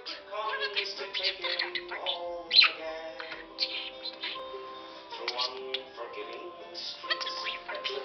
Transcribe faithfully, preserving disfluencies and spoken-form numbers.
comes to take him home again. Through unforgiving streets that